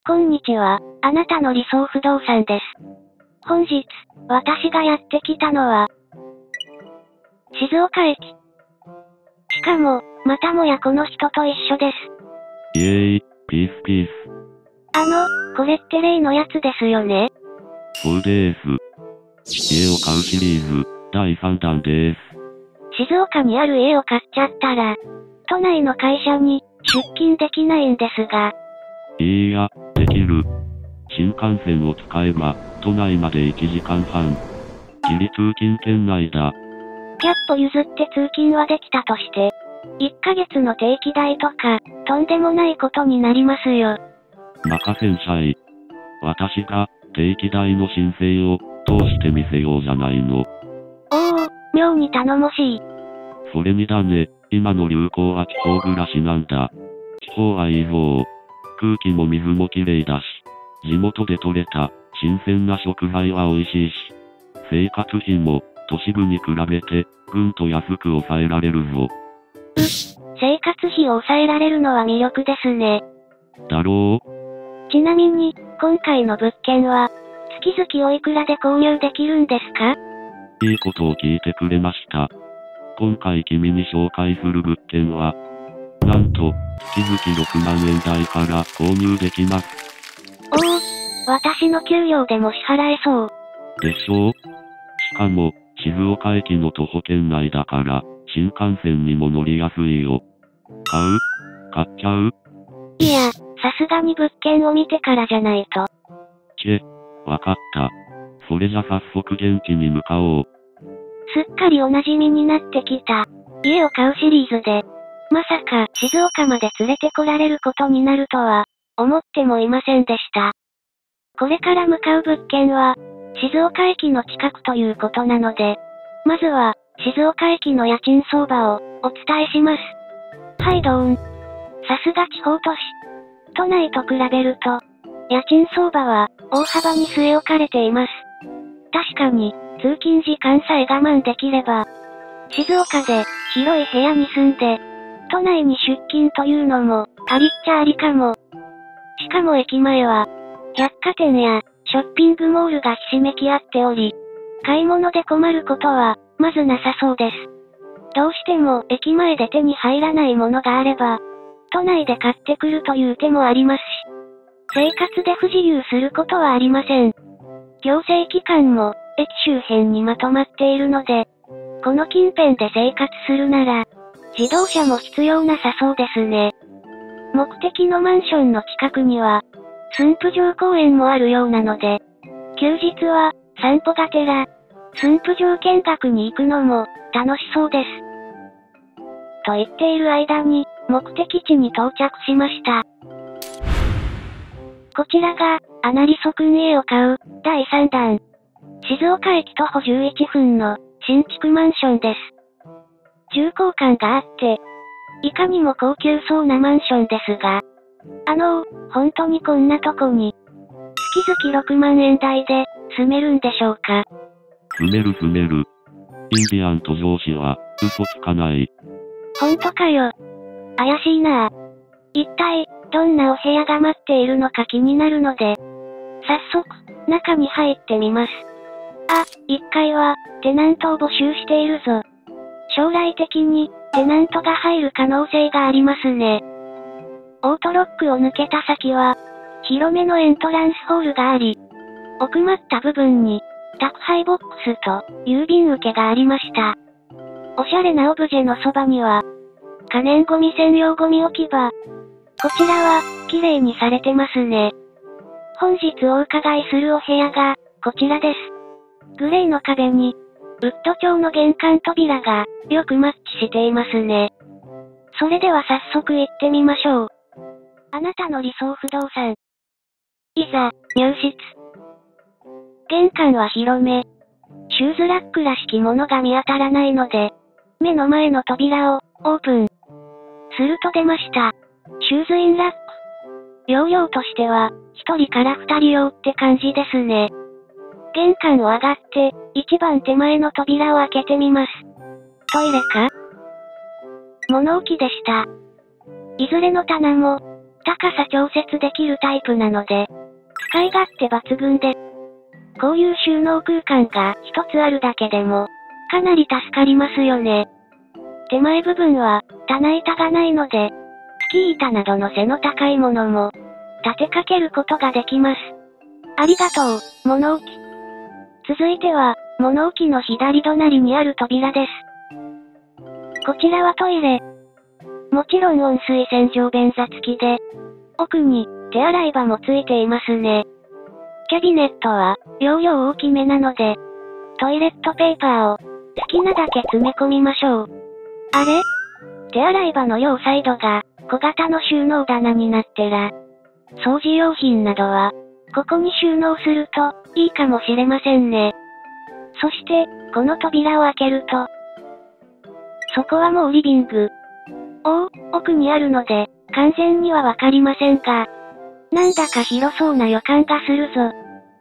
こんにちは、あなたの理想不動産です。本日、私がやってきたのは、静岡駅。しかも、またもやこの人と一緒です。 イエーイ、ピースピース。 これって例のやつですよね。 そうです。家を買うシリーズ、第3弾です。 静岡にある家を買っちゃったら、都内の会社に出勤できないんですが。 いいや、できる。新幹線を使えば、都内まで1時間半。ギリ通勤圏内だ。 100歩譲って通勤はできたとして、1ヶ月の定期代とか、とんでもないことになりますよ。 任せんしゃい。私が、定期代の申請を、通してみせようじゃないの。 おお、妙に頼もしい。 それにだね、今の流行は気候暮らしなんだ。気候はいいぞ。空気も水もきれいだし、地元で採れた、新鮮な食材は美味しいし、生活費も、都市部に比べて、ぐんと安く抑えられるぞ。 生活費を抑えられるのは魅力ですね。 だろう？ ちなみに、今回の物件は、月々おいくらで購入できるんですか？ いいことを聞いてくれました。今回君に紹介する物件は、なんと、月々6万円台から購入できます。 おお、私の給料でも支払えそう。 でしょう？しかも、静岡駅の徒歩圏内だから、新幹線にも乗りやすいよ。買っちゃう？ いや、さすがに物件を見てからじゃないと。 わかった。それじゃ早速現地に向かおう。 すっかりお馴染みになってきた。家を買うシリーズで、まさか静岡まで連れてこられることになるとは、思ってもいませんでした。これから向かう物件は、静岡駅の近くということなので、まずは、静岡駅の家賃相場をお伝えします。はいどーん。さすが地方都市。都内と比べると、家賃相場は大幅に据え置かれています。確かに、通勤時間さえ我慢できれば、静岡で広い部屋に住んで、都内に出勤というのもありっちゃありかも。しかも駅前は、百貨店やショッピングモールがひしめき合っており、買い物で困ることはまずなさそうです。どうしても駅前で手に入らないものがあれば、都内で買ってくるという手もありますし、生活で不自由することはありません。行政機関も駅周辺にまとまっているので、この近辺で生活するなら、自動車も必要なさそうですね。目的のマンションの近くには、駿府城公園もあるようなので、休日は散歩がてら、駿府城見学に行くのも楽しそうです。と言っている間に、目的地に到着しました。こちらが、アナリソくん家を買う、第3弾。静岡駅徒歩11分の、新築マンションです。重厚感があって、いかにも高級そうなマンションですが、本当にこんなとこに、月々6万円台で、住めるんでしょうか？ 住める。インディアンと上司は、嘘つかない。 ほんとかよ。怪しいなぁ。一体、どんなお部屋が待っているのか気になるので、早速、中に入ってみます。1階は、テナントを募集しているぞ。将来的に、テナントが入る可能性がありますね。オートロックを抜けた先は、広めのエントランスホールがあり、奥まった部分に、宅配ボックスと郵便受けがありました。おしゃれなオブジェのそばには、可燃ゴミ専用ゴミ置き場。こちらは、綺麗にされてますね。本日お伺いするお部屋が、こちらです。グレーの壁に、ウッド調の玄関扉が、よくマッチしていますね。それでは早速行ってみましょう。あなたの理想不動産。いざ、入室。玄関は広め。シューズラックらしきものが見当たらないので、目の前の扉を、オープン。すると出ました。シューズインラック。容量としては、1人から2人用って感じですね。玄関を上がって、一番手前の扉を開けてみます。トイレか？物置でした。いずれの棚も、 高さ調節できるタイプなので、使い勝手抜群です。こういう収納空間が一つあるだけでも、かなり助かりますよね。手前部分は、棚板がないので、スキー板などの背の高いものも、立てかけることができます。ありがとう、物置。続いては、物置の左隣にある扉です。こちらはトイレ。もちろん温水洗浄便座付きで、奥に手洗い場もついていますね。キャビネットは容量大きめなので、トイレットペーパーを好きなだけ詰め込みましょう。あれ？手洗い場の両サイドが小型の収納棚になってら、掃除用品などはここに収納するといいかもしれませんね。そして、この扉を開けると、そこはもうリビング。奥にあるので、完全にはわかりませんが、なんだか広そうな予感がするぞ。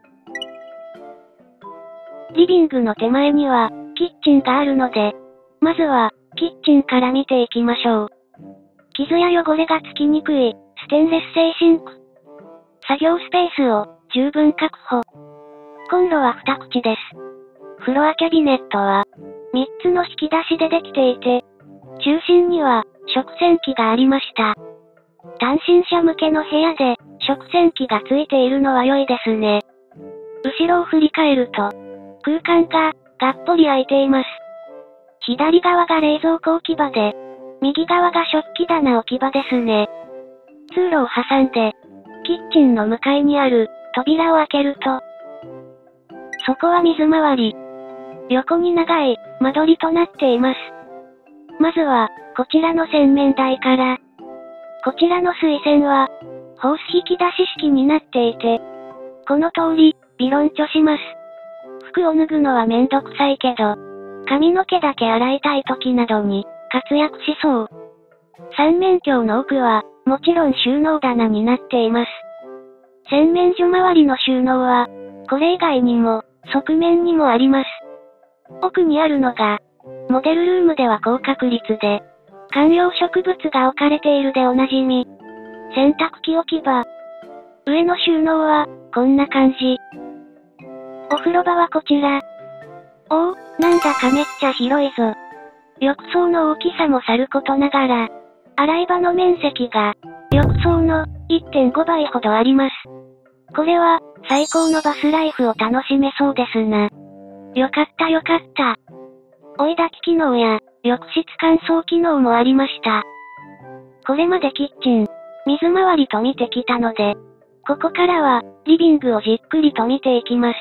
リビングの手前には、キッチンがあるので、まずは、キッチンから見ていきましょう。傷や汚れがつきにくい、ステンレス製シンク。作業スペースを、十分確保。コンロは2口です。フロアキャビネットは、3つの引き出しでできていて、中心には、食洗機がありました。単身者向けの部屋で、食洗機がついているのは良いですね。後ろを振り返ると、空間が、がっぽり空いています。左側が冷蔵庫置き場で、右側が食器棚置き場ですね。通路を挟んで、キッチンの向かいにある、扉を開けると、そこは水回り。横に長い、間取りとなっています。まずは、こちらの洗面台から、こちらの水栓は、ホース引き出し式になっていて、この通り、ビロンチョします。服を脱ぐのはめんどくさいけど、髪の毛だけ洗いたい時などに、活躍しそう。三面鏡の奥は、もちろん収納棚になっています。洗面所周りの収納は、これ以外にも、側面にもあります。奥にあるのが、モデルルームでは高確率で、観葉植物が置かれているでおなじみ。洗濯機置き場。上の収納は、こんな感じ。お風呂場はこちら。なんだかめっちゃ広いぞ。浴槽の大きさもさることながら、洗い場の面積が、浴槽の 1.5 倍ほどあります。これは、最高のバスライフを楽しめそうですな。よかったよかった。追い焚き機能や、浴室乾燥機能もありました。これまでキッチン、水回りと見てきたので、ここからは、リビングをじっくりと見ていきます。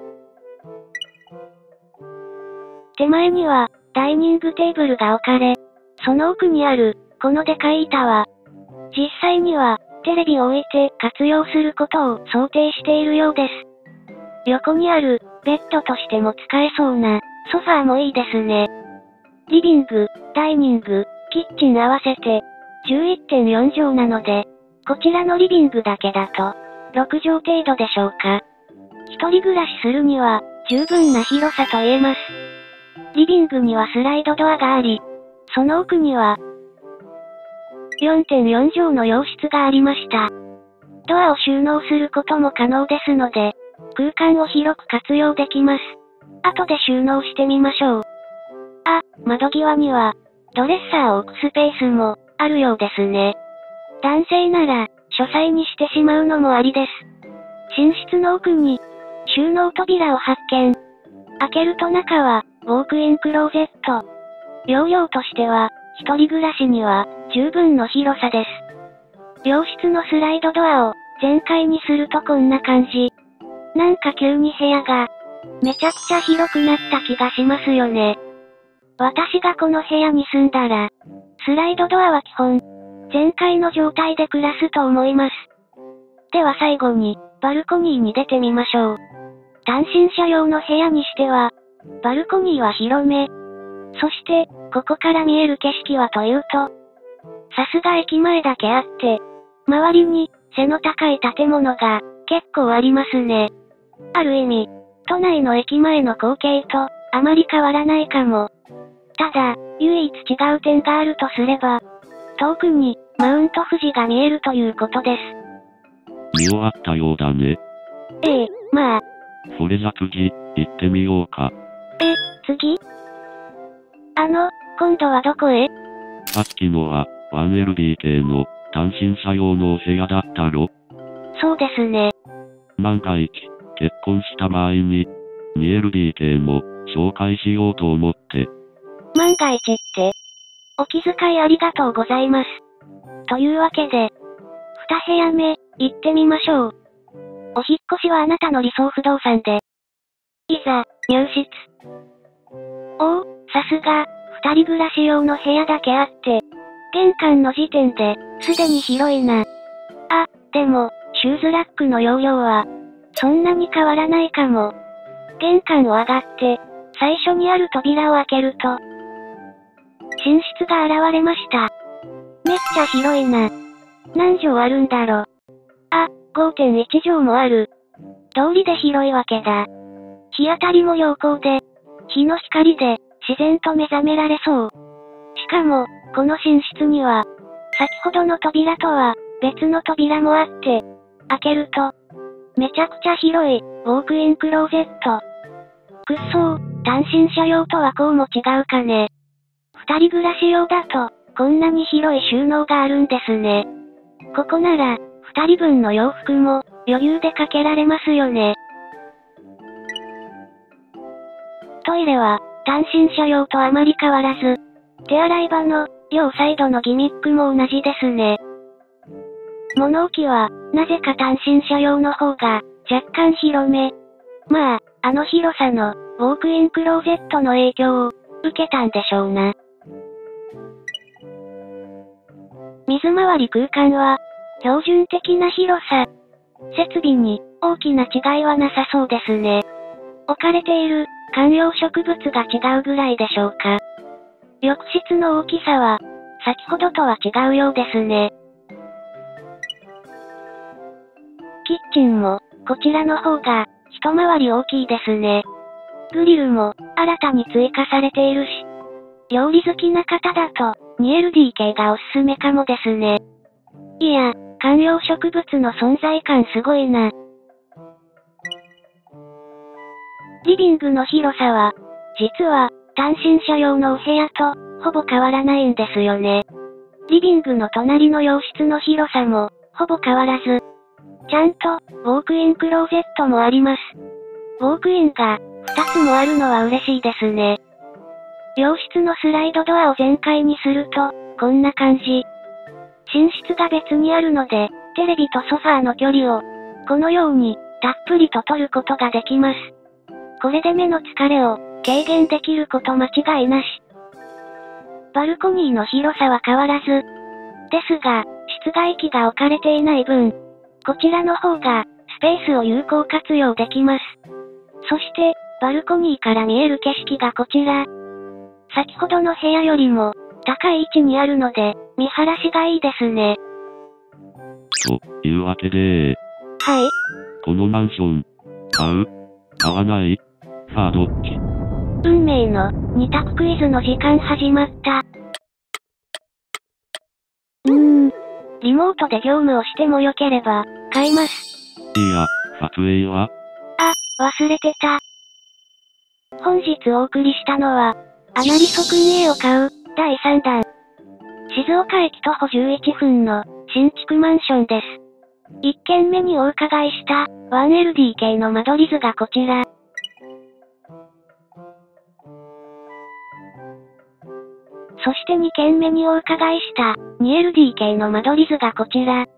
手前には、ダイニングテーブルが置かれ、その奥にある、このでかい板は、実際には、テレビを置いて活用することを想定しているようです。横にある、ベッドとしても使えそうな、ソファーもいいですね。リビング、ダイニング、キッチン合わせて、11.4 畳なので、こちらのリビングだけだと、6畳程度でしょうか。一人暮らしするには、十分な広さと言えます。リビングにはスライドドアがあり、その奥には、4.4 畳の洋室がありました。ドアを収納することも可能ですので、空間を広く活用できます。後で収納してみましょう。窓際には、ドレッサーを置くスペースも、あるようですね。男性なら、書斎にしてしまうのもありです。寝室の奥に、収納扉を発見。開けると中は、ウォークインクローゼット。容量としては、一人暮らしには、十分の広さです。洋室のスライドドアを、全開にするとこんな感じ。なんか急に部屋が、めちゃくちゃ広くなった気がしますよね。私がこの部屋に住んだら、スライドドアは基本、全開の状態で暮らすと思います。では最後に、バルコニーに出てみましょう。単身者用の部屋にしては、バルコニーは広め。そして、ここから見える景色はというと、さすが駅前だけあって、周りに、背の高い建物が、結構ありますね。ある意味、都内の駅前の光景と、あまり変わらないかも。ただ、唯一違う点があるとすれば、遠くに、 マウント富士が見えるということです。 見終わったようだね。 ええ、まあ。 それじゃ次、行ってみようか。 次？今度はどこへ？ さっきのは、1LDK の単身者用のお部屋だったろ？ そうですね。 万が一、結婚した場合に、2LDK も紹介しようと思って。 万が一って、お気遣いありがとうございます。というわけで、2部屋目、行ってみましょう。お引っ越しはあなたの理想不動産で。いざ、入室。おお、さすが、2人暮らし用の部屋だけあって、玄関の時点で、すでに広いな。あ、でも、シューズラックの容量は、そんなに変わらないかも。玄関を上がって、最初にある扉を開けると、寝室が現れました。めっちゃ広いな。何畳あるんだろ。あ、5.1 畳もある。通りで広いわけだ。日当たりも良好で、日の光で自然と目覚められそう。しかも、この寝室には、先ほどの扉とは別の扉もあって、開けると、めちゃくちゃ広い、ウォークインクローゼット。くっそー、単身者用とはこうも違うかね。二人暮らし用だと、こんなに広い収納があるんですね。ここなら、二人分の洋服も、余裕でかけられますよね。トイレは、単身者用とあまり変わらず、手洗い場の、両サイドのギミックも同じですね。物置は、なぜか単身者用の方が、若干広め。まあ、あの広さの、ウォークインクローゼットの影響を、受けたんでしょうな。水回り空間は、標準的な広さ。設備に、大きな違いはなさそうですね。置かれている、観葉植物が違うぐらいでしょうか。浴室の大きさは、先ほどとは違うようですね。キッチンも、こちらの方が、一回り大きいですね。グリルも、新たに追加されているし。料理好きな方だと、2LDK がおすすめかもですね。いや、観葉植物の存在感すごいな。リビングの広さは、実は、単身者用のお部屋と、ほぼ変わらないんですよね。リビングの隣の洋室の広さも、ほぼ変わらず。ちゃんと、ウォークインクローゼットもあります。ウォークインが、2つもあるのは嬉しいですね。洋室のスライドドアを全開にすると、こんな感じ。寝室が別にあるので、テレビとソファーの距離を、このように、たっぷりと取ることができます。これで目の疲れを、軽減できること間違いなし。バルコニーの広さは変わらず。ですが、室外機が置かれていない分、こちらの方が、スペースを有効活用できます。そして、バルコニーから見える景色がこちら。先ほどの部屋よりも、高い位置にあるので、見晴らしがいいですね。 というわけで、 はい。 このマンション、買う？買わない？さあどっち？ 運命の、二択クイズの時間始まった。リモートで業務をしてもよければ、買います。 いや、撮影は？ 忘れてた。本日お送りしたのは、あまりそくん家を買う、第3弾。静岡駅徒歩11分の、新築マンションです。1軒目にお伺いした、1LDK の間取り図がこちら。そして2軒目にお伺いした、2LDK の間取り図がこちら。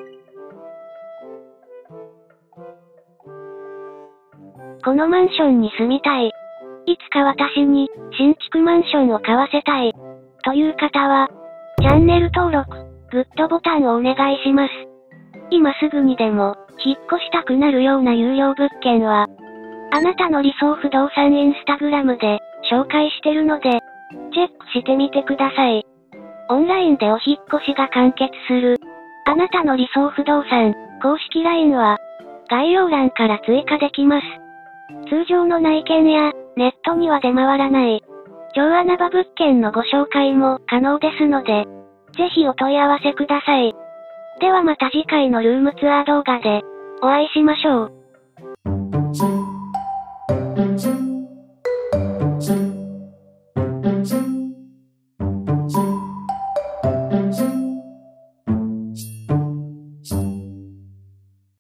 このマンションに住みたい。いつか私に、新築マンションを買わせたい。という方は、チャンネル登録、グッドボタンをお願いします。今すぐにでも、引っ越したくなるような有料物件は、あなたの理想不動産インスタグラムで、紹介してるので、チェックしてみてください。オンラインでお引っ越しが完結する、あなたの理想不動産、公式 LINE は、概要欄から追加できます。通常の内見や、ネットには出回らない、超穴場物件のご紹介も可能ですので、 ぜひお問い合わせください。ではまた次回のルームツアー動画でお会いしましょう。